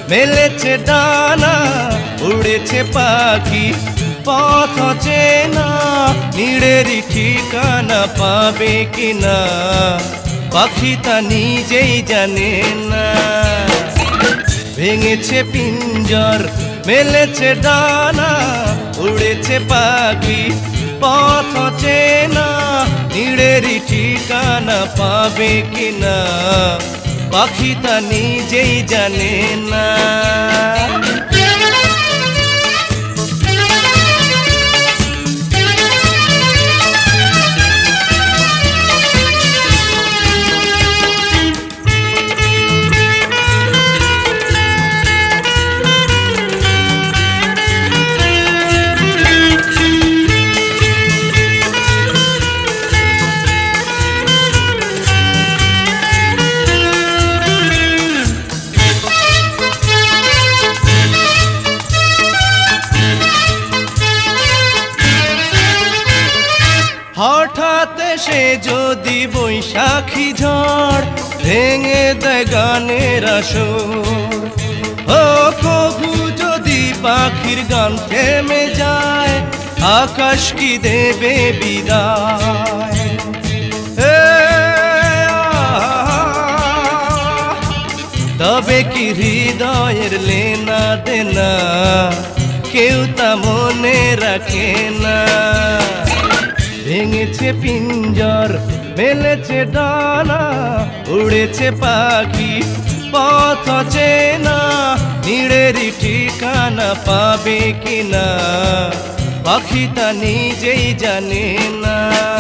মেলেছে ডানা উড়েছে পাখি পথ চেনা নীড়েরই ঠিকানা পাবে কিনা পাখি তা নিজেই জানে না। ভেঙেছে পিঞ্জর মেলেছে ডানা উড়েছে পাখি পথ চেনা নীড়েরই ঠিকানা পাবে কিনা পাখি তা নিজেই জানে না। হঠাৎ সে যদি বৈশাখী ঝড় ভেঙে দেয় গানের আসর, ও কবু যদি পাখির গান থেমে যায় আকাশ কি দেবে বিদায়। তবে কি হৃদয়ের লেনা দেনা কেউ তা মনে রাখে না। ভেঙেছে পিঞ্জর মেলেছে ডানা উড়েছে পাখি পথ চেনা নীড়েরই ঠিকানা পাবে কিনা পাখি তা নিজেই জানে না।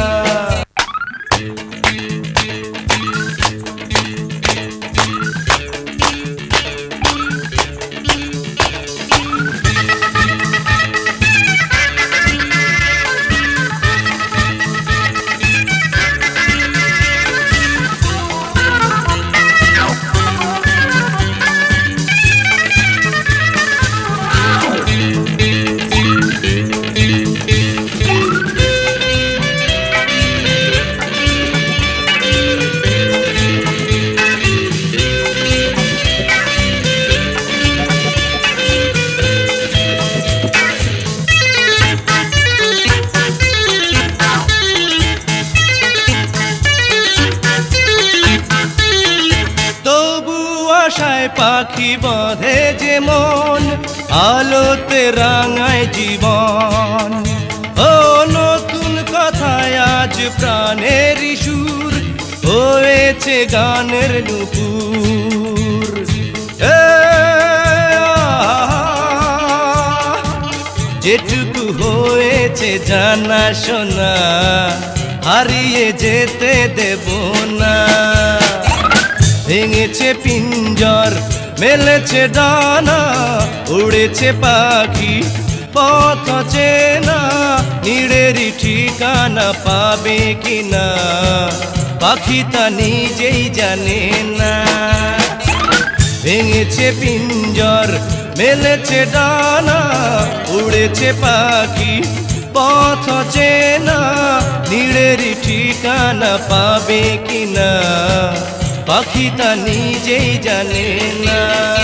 আশায় পাখি বাঁধে যে মন আলোতে রাঙায় জীবন, ও নতুন কথায় আজ প্রাণের সুর হয়েছে গানের নুপুর। যেটুকু হয়েছে জানা শোনা হারিয়ে যেতে দেব না। ভেঙেছে পিঞ্জর মেলেছে ডানা উড়েছে পাখি পথ চেনা নীড়েরই ঠিকানা পাবে কিনা পাখি তা নিজেই জানে না। ভেঙেছে পিঞ্জর মেলেছে ডানা উড়েছে পাখি পথ চেনা নীড়েরই ঠিকানা পাবে কিনা পাখি তা নিজেই জানে না।